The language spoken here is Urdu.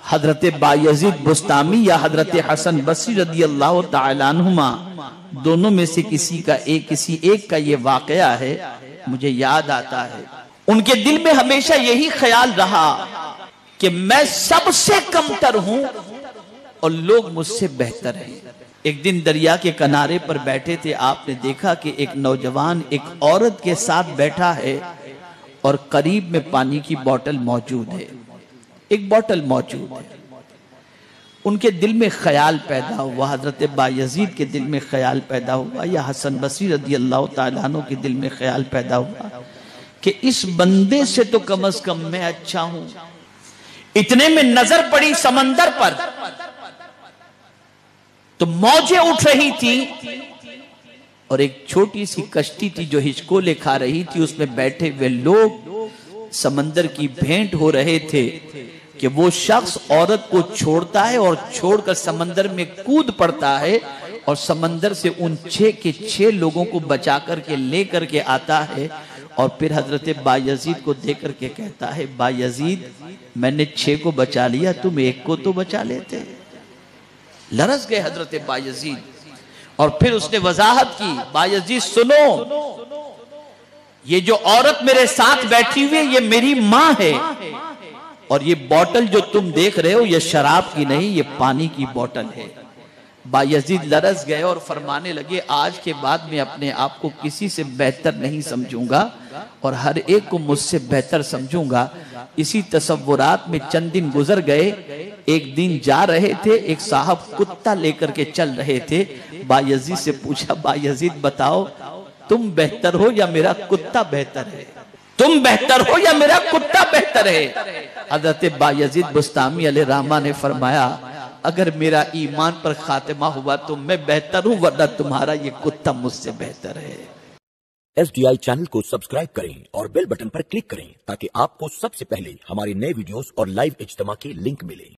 حضرت بایزید بستامی یا حضرت حسن بصری رضی اللہ تعالیٰ عنہما دونوں میں سے کسی ایک کا یہ واقعہ ہے، مجھے یاد آتا ہے۔ ان کے دل میں ہمیشہ یہی خیال رہا کہ میں سب سے کمتر ہوں اور لوگ مجھ سے بہتر ہیں۔ ایک دن دریا کے کنارے پر بیٹھے تھے، آپ نے دیکھا کہ ایک نوجوان ایک عورت کے ساتھ بیٹھا ہے اور قریب میں پانی کی بوتل موجود ہے، ایک بوتل موجود ہے۔ ان کے دل میں خیال پیدا ہوا، حضرت بایزید کے دل میں خیال پیدا ہوا یا حسن بصری رضی اللہ تعالیٰ عنہ کے دل میں خیال پیدا ہوا کہ اس بندے سے تو کم از کم میں اچھا ہوں۔ اتنے میں نظر پڑی سمندر پر تو موجیں اٹھ رہی تھی اور ایک چھوٹی سی کشتی تھی جو ہچکولے کھا رہی تھی، اس میں بیٹھے ہوئے لوگ سمندر کی بھینٹ ہو رہے تھے کہ وہ شخص عورت کو چھوڑتا ہے اور چھوڑ کر سمندر میں کود پڑتا ہے اور سمندر سے ان 6 کے 6 لوگوں کو بچا کر کے لے کر کے آتا ہے اور پھر حضرت بایزید کو دیکھ کر کے کہتا ہے، بایزید میں نے 6 کو بچا لیا، تم ایک کو تو بچا لیتے۔ لرز گئے حضرت بایزید اور پھر اس نے وضاحت کی، بایزید سنو، یہ جو عورت میرے ساتھ بیٹھی ہوئی یہ میری ماں ہے، اور یہ بوتل جو تم دیکھ رہے ہو یہ شراب کی نہیں، یہ پانی کی بوتل ہے۔ بایزید لرز گئے اور فرمانے لگے، آج کے بعد میں اپنے آپ کو کسی سے بہتر نہیں سمجھوں گا اور ہر ایک کو مجھ سے بہتر سمجھوں گا۔ اسی تصورات میں چند دن گزر گئے، ایک دن جا رہے تھے، ایک صاحب کتا لے کر کے چل رہے تھے، بایزید سے پوچھا، بایزید بتاؤ تم بہتر ہو یا میرا کتا بہتر ہے؟ تم بہتر ہو یا میرا کتا بہتر ہے؟ حضرت بایزید بستامی علیہ رحمہ نے فرمایا، اگر میرا ایمان پر خاتمہ ہوا تو میں بہتر ہوں، ورنہ تمہارا یہ کتا مجھ سے بہتر ہے۔ SDI چینل کو سبسکرائب کریں اور بیل بٹن پر کلک کریں تاکہ آپ کو سب سے پہلے ہمارے نئے ویڈیوز اور لائیو اجتماع کے لنک ملے۔